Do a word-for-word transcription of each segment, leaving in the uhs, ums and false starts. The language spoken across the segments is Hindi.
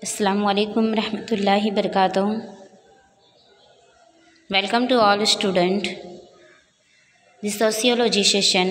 Assalamu alaikum rahmatullahi barakatuh. Welcome to all student. The sociology session,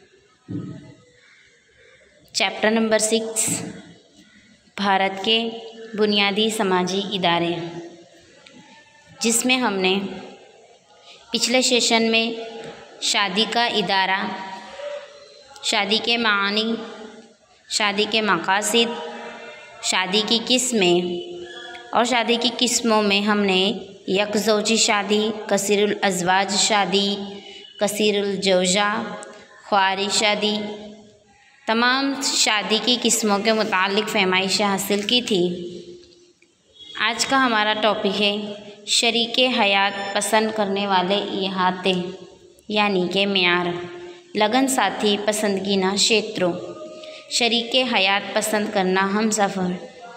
chapter number six, Bharat के बुनियादी समाजी इदारे, जिसमें हमने पिछले सेशन में शादी का इदारा, शादी के मानी, शादी के मकासद, शादी की किस्में और शादी की किस्मों में हमने यकज़ौजी शादी, कसीरुल अज़वाज शादी, कसीरुल जौजा, ख्वारी शादी, तमाम शादी की किस्मों के मुतालिक फहमाइशें हासिल की थी। आज का हमारा टॉपिक है शरीके हयात पसंद करने वाले इहाते यानी कि मेयार, लगन साथी पसंदगीना क्षेत्रों। शरीके हयात पसंद करना, हम सफ़र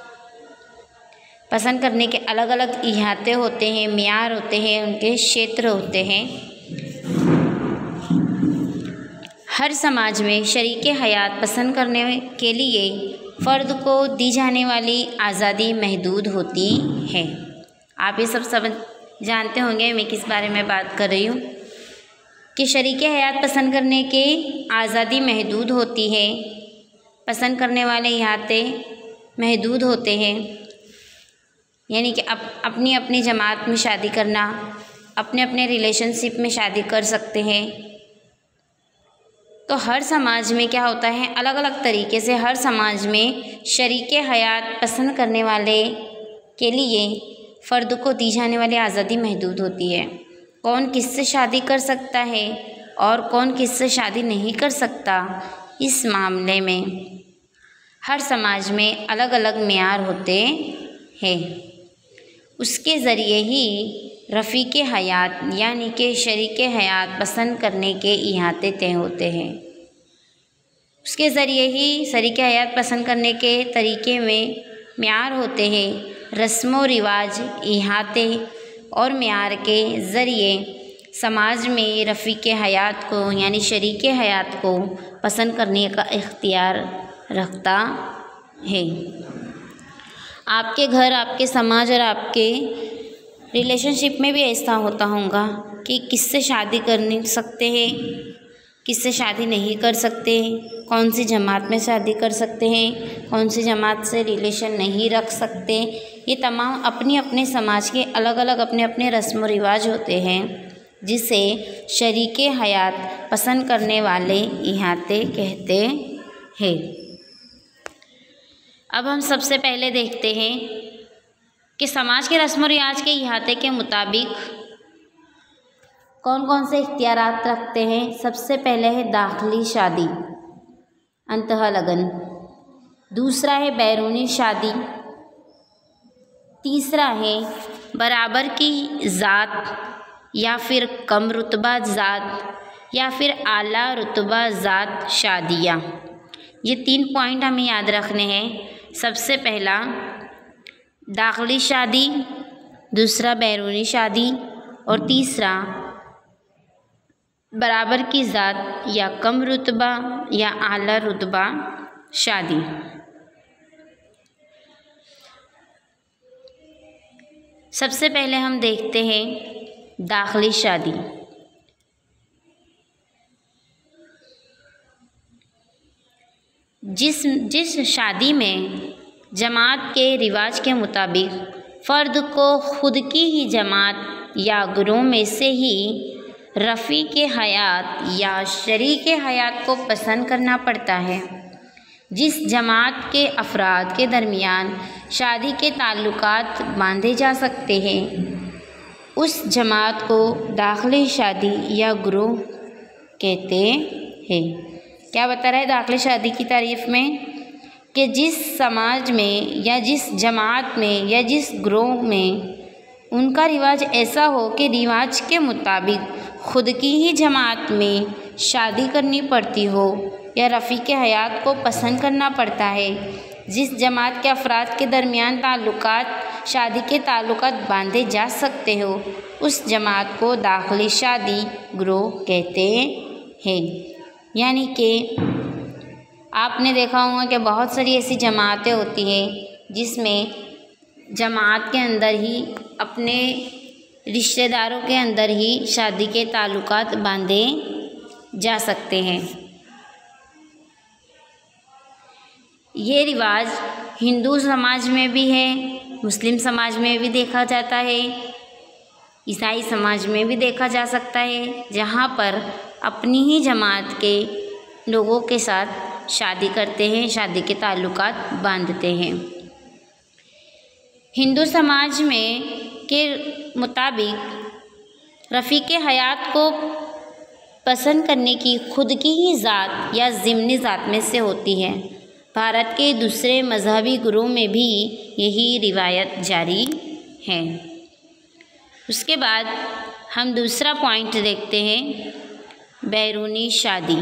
पसंद करने के अलग अलग इहाते होते हैं, मेयार होते हैं, उनके क्षेत्र होते हैं। हर समाज में शरीके हयात पसंद करने के लिए फ़र्द को दी जाने वाली आज़ादी महदूद होती है। आप ये सब समझ जानते होंगे मैं किस बारे में बात कर रही हूँ कि शरीके हयात पसंद करने के आज़ादी महदूद होती है। पसंद करने वाले इहाते महदूद होते हैं, यानी कि अप, अपनी अपनी जमात में शादी करना, अपने अपने रिलेशनशिप में शादी कर सकते हैं। तो हर समाज में क्या होता है, अलग अलग तरीके से हर समाज में शरीके हयात पसंद करने वाले के लिए फ़र्द को दी जाने वाली आज़ादी महदूद होती है। कौन किससे शादी कर सकता है और कौन किससे शादी नहीं कर सकता, इस मामले में हर समाज में अलग अलग मेयार होते हैं। उसके ज़रिए ही रफ़ीक़े हयात यानी कि शरीके हयात पसंद करने के इहाते तय होते हैं। उसके ज़रिए ही शरीके हयात पसंद करने के तरीक़े में मेयार होते हैं। रस्म व रिवाज, इहाते और मेयार के ज़रिए समाज में रफ़ीक़े हयात को यानी शरीके हयात को पसंद करने का इख्तियार रखता है। आपके घर, आपके समाज और आपके रिलेशनशिप में भी ऐसा होता होगा कि किससे शादी कर सकते हैं, किससे शादी नहीं कर सकते, कौन सी जमात में शादी कर सकते हैं, कौन सी जमात से रिलेशन नहीं रख सकते। ये तमाम अपनी अपने समाज के अलग अलग अपने अपने रस्म व रिवाज होते हैं, जिसे शरीके हयात पसंद करने वाले इहाते कहते हैं। अब हम सबसे पहले देखते हैं कि समाज के रस्म व रिवाज के इहाते के मुताबिक कौन कौन से इख्तियारात रखते हैं। सबसे पहले है दाखिली शादी, अंतहा लगन। दूसरा है बैरूनी शादी। तीसरा है बराबर की ज़ात या फिर कम रुतबा ज़ात या फिर आला रुतबा ज़ात शादियाँ। ये तीन पॉइंट हमें याद रखने हैं। सबसे पहला दाखिली शादी, दूसरा बैरूनी शादी और तीसरा बराबर की ज़ात या कम रुतबा या आला रुतबा शादी। सबसे पहले हम देखते हैं दाखिली शादी। जिस जिस शादी में जमात के रिवाज के मुताबिक फ़र्द को ख़ुद की ही जमात या ग्रोह में से ही रफ़ीक़े हयात या शरीके हयात को पसंद करना पड़ता है। जिस जमात के अफराद के दरमियान शादी के ताल्लुकात बांधे जा सकते हैं, उस जमात को दाखिली शादी या ग्रोह कहते हैं। क्या बता रहा है दाखिली शादी की तारीफ़ में कि जिस समाज में या जिस जमात में या जिस ग्रोह में उनका रिवाज ऐसा हो कि रिवाज के मुताबिक ख़ुद की ही जमात में शादी करनी पड़ती हो या रफ़ीक़े हयात को पसंद करना पड़ता है, जिस जमात के अफराद के दरमियान ताल्लुकात शादी के ताल्लुकात बांधे जा सकते हो, उस जमात को दाखिली शादी ग्रोह कहते हैं। यानी कि आपने देखा होगा कि बहुत सारी ऐसी जमातें होती हैं जिसमें जमात के अंदर ही, अपने रिश्तेदारों के अंदर ही शादी के ताल्लुकात बांधे जा सकते हैं। ये रिवाज हिंदू समाज में भी है, मुस्लिम समाज में भी देखा जाता है, ईसाई समाज में भी देखा जा सकता है, जहाँ पर अपनी ही जमात के लोगों के साथ शादी करते हैं, शादी के ताल्लुकात बांधते हैं। हिंदू समाज में के मुताबिक रफ़ीक़े हयात को पसंद करने की खुद की ही ज़ात या ज़िम्नी ज़ात में से होती है। भारत के दूसरे मजहबी गुरुओं में भी यही रिवायत जारी है। उसके बाद हम दूसरा पॉइंट देखते हैं, बैरूनी शादी।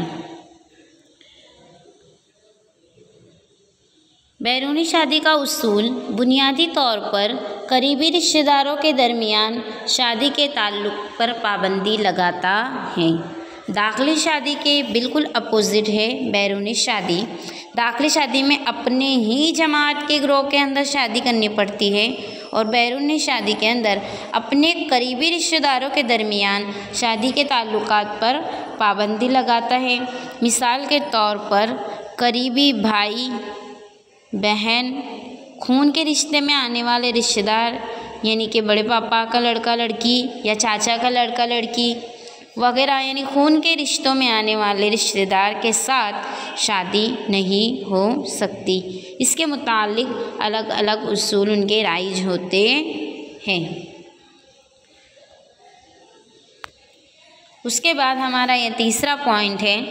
बैरूनी शादी का उसूल बुनियादी तौर पर करीबी रिश्तेदारों के दरमियान शादी के ताल्लुक़ पर पाबंदी लगाता है। दाखिली शादी के बिल्कुल अपोजिट है बैरूनी शादी। दाखिली शादी में अपने ही जमात के ग्रोह के अंदर शादी करनी पड़ती है और बैरूनी शादी के अंदर अपने करीबी रिश्तेदारों के दरमियान शादी के ताल्लुकात पर पाबंदी लगाता है। मिसाल के तौर पर करीबी भाई बहन, खून के रिश्ते में आने वाले रिश्तेदार यानी कि बड़े पापा का लड़का लड़की या चाचा का लड़का लड़की वगैरह, यानी खून के रिश्तों में आने वाले रिश्तेदार के साथ शादी नहीं हो सकती। इसके मुतालिक अलग अलग उसूल उनके राइज होते हैं। उसके बाद हमारा यह तीसरा पॉइंट है,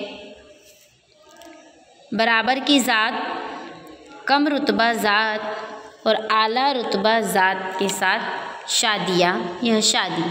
बराबर की ज़ात, कम रुतबा ज़ात और आला रुतबा ज़ात के साथ शादियाँ यह शादी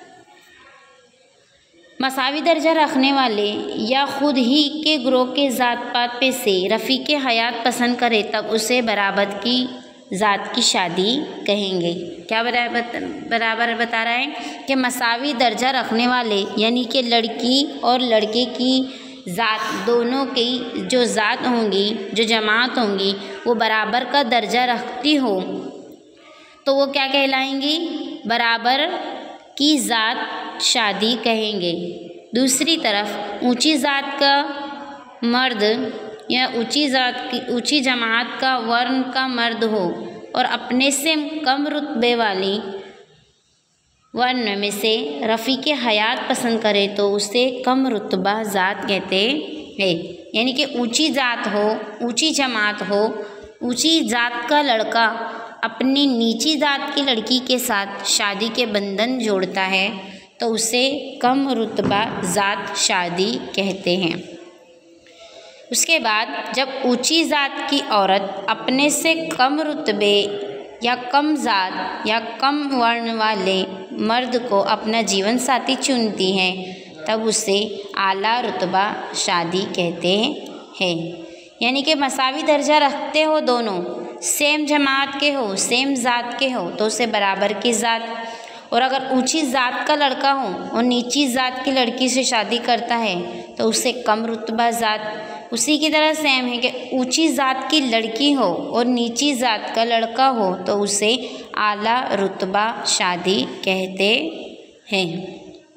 मसावी दर्जा रखने वाले या ख़ुद ही के ग्रोह के ज़ात पात पे से रफ़ीक़े हयात पसंद करे तब उसे बराबर की ज़ात की शादी कहेंगे। क्या बराबर बराबर बता रहा है कि मसावी दर्जा रखने वाले यानी कि लड़की और लड़के की ज़ात दोनों की जो ज़ात होंगी, जो जमात होंगी, वो बराबर का दर्जा रखती हो तो वो क्या कहलाएंगी, बराबर की ज़ात शादी कहेंगे। दूसरी तरफ ऊंची ज़ात का मर्द या ऊंची ज़ात की ऊंची जमात का वर्ण का मर्द हो और अपने से कम रुतबे वाली वर्ण में से रफ़ीक़े हयात पसंद करे तो उसे कम रुतबा ज़ात कहते हैं। यानी कि ऊंची ज़ात हो, ऊंची जमात हो, ऊंची ज़ात का लड़का अपनी नीची ज़ात की लड़की के साथ शादी के बंधन जोड़ता है तो उसे कम रुतबा ज़ात शादी कहते हैं। उसके बाद जब ऊंची ज़ात की औरत अपने से कम रुतबे या कम ज़ात या कम वर्ण वाले मर्द को अपना जीवन साथी चुनती है तब उसे आला रुतबा शादी कहते हैं। यानी कि मसावी दर्जा रखते हो दोनों, सेम जमात के हो, सेम ज़ात के हो तो उसे बराबर की ज़ात, और अगर ऊंची ज़ात का लड़का हो और नीची ज़ात की लड़की से शादी करता है तो उसे कम रुतबा ज़ात। उसी की तरह सेम है कि ऊंची ज़ात की लड़की हो और नीची ज़ात का लड़का हो तो उसे आला रुतबा शादी कहते हैं।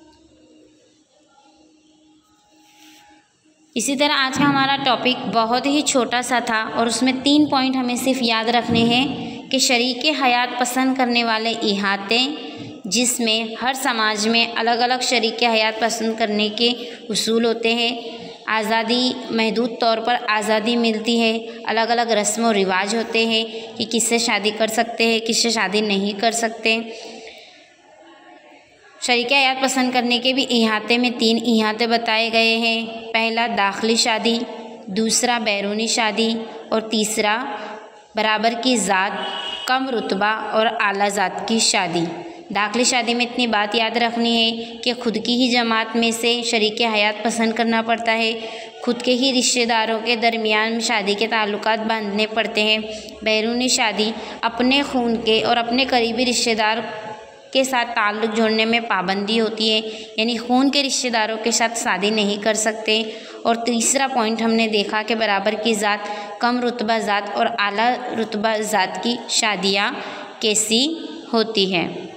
इसी तरह आज का हमारा टॉपिक बहुत ही छोटा सा था और उसमें तीन पॉइंट हमें सिर्फ याद रखने हैं कि शरीके हयात पसंद करने वाले इहाते, जिसमें हर समाज में अलग अलग शरीके हयात पसंद करने के उसूल होते हैं। आज़ादी, महदूद तौर पर आज़ादी मिलती है, अलग अलग रस्म व रिवाज होते हैं कि किससे शादी कर सकते हैं, किससे शादी नहीं कर सकते। शरीके हयात पसंद करने के भी इहाते में तीन इहाते बताए गए हैं। पहला दाखिली शादी, दूसरा बैरूनी शादी और तीसरा बराबर की ज़ात, कम रुतबा और आला ज़ात की शादी। दाखिली शादी में इतनी बात याद रखनी है कि खुद की ही जमात में से शरीके हयात पसंद करना पड़ता है, खुद के ही रिश्तेदारों के दरमियान में शादी के ताल्लुकात बांधने पड़ते हैं। बैरूनी शादी अपने खून के और अपने करीबी रिश्तेदार के साथ ताल्लुक़ जोड़ने में पाबंदी होती है, यानी खून के रिश्तेदारों के साथ शादी नहीं कर सकते। और तीसरा पॉइंट हमने देखा कि बराबर की ज़ात, कम रुतबा ज़ात और आला रुतबा ज़ात की शादियाँ कैसी होती है।